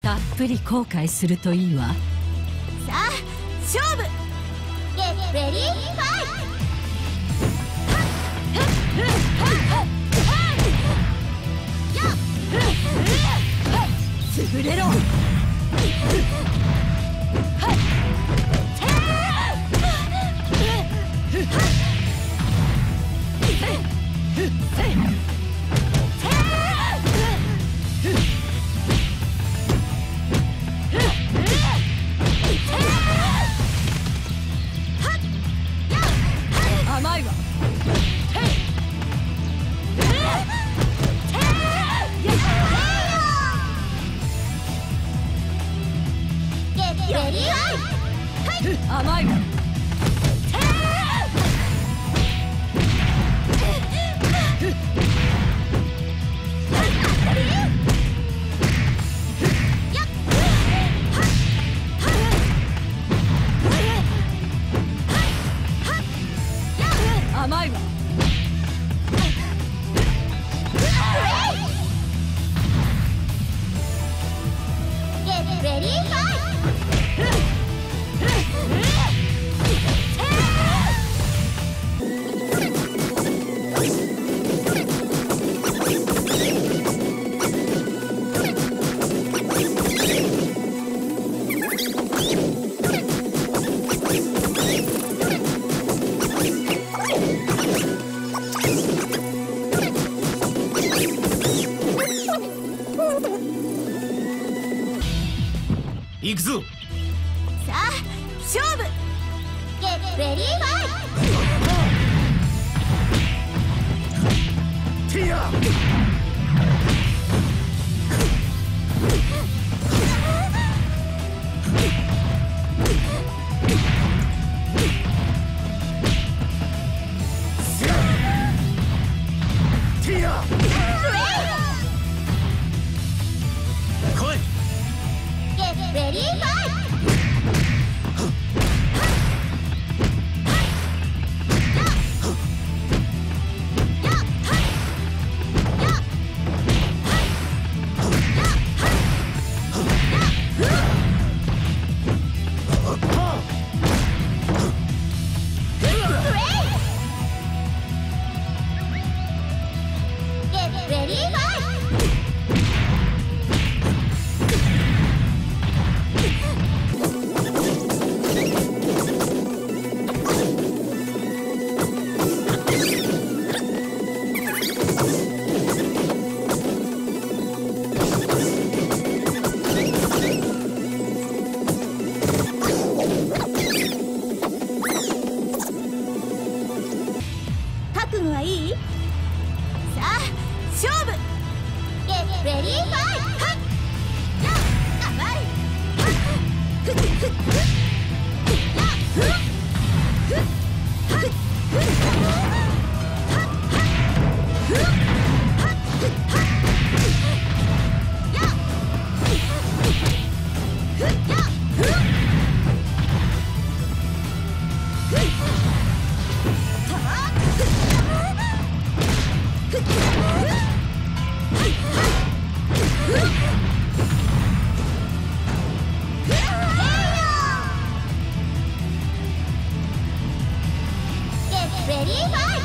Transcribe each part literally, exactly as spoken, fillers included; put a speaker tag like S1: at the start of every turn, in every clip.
S1: たっぷり後悔するといいわ。
S2: さあ勝負。ゲッレディーファイト。潰れろ。甘いわ。甘いわ。甘いわ。Get ready, fight!
S3: 行くぞ。
S2: さあ勝負。Get ready, fight!
S3: ティア。ティア。来い。
S2: Get ready, fight! 覚悟はいい？さあ勝負。Get ready, fight! 甘い。Ready, fight!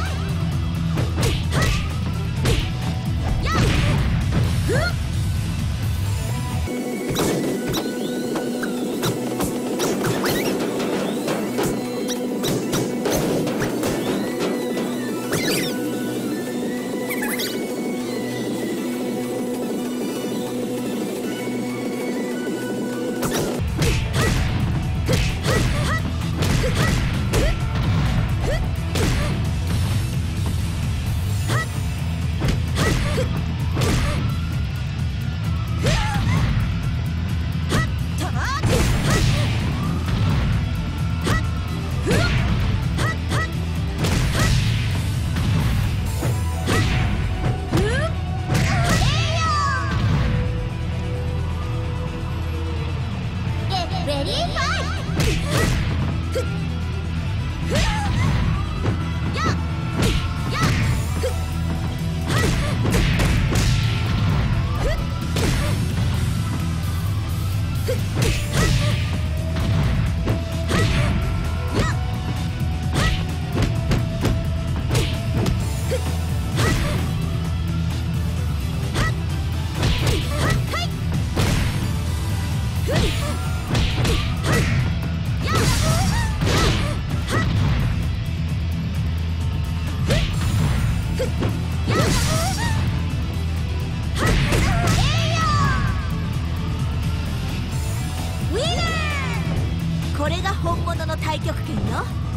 S2: 甘これが本物の太極拳よ。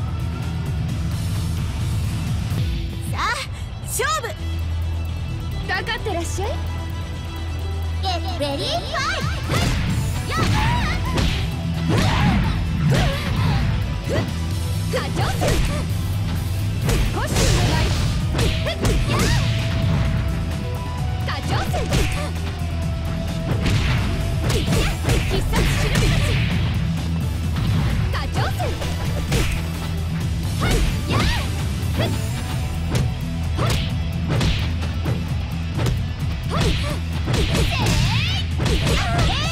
S2: さあ勝負。
S4: かかってらっしゃい。
S2: ゲッレディーファイト。
S4: 課長戦少しお願い。課長戦必殺シルビたち。課長戦はいやーはいはいせーいやー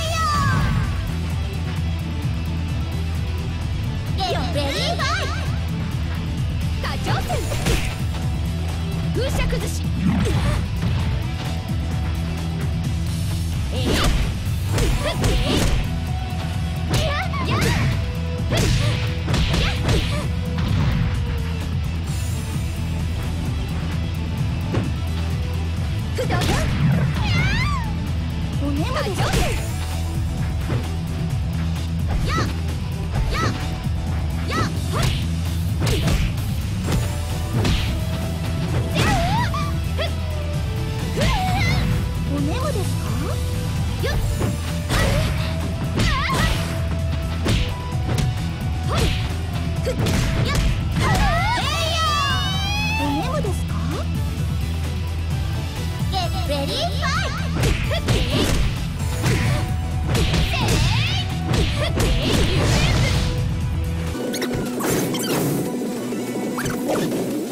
S2: ゲッレディーファイト。
S4: 課長戦風車崩し。えいややどうぞ。
S2: おねもです。
S4: 課長戦
S2: ややや
S4: はい
S2: おねもですか。
S4: よっはいふっやっ
S2: おねもですか。ゲッレディーファイ
S4: ふっせーいふっリュウ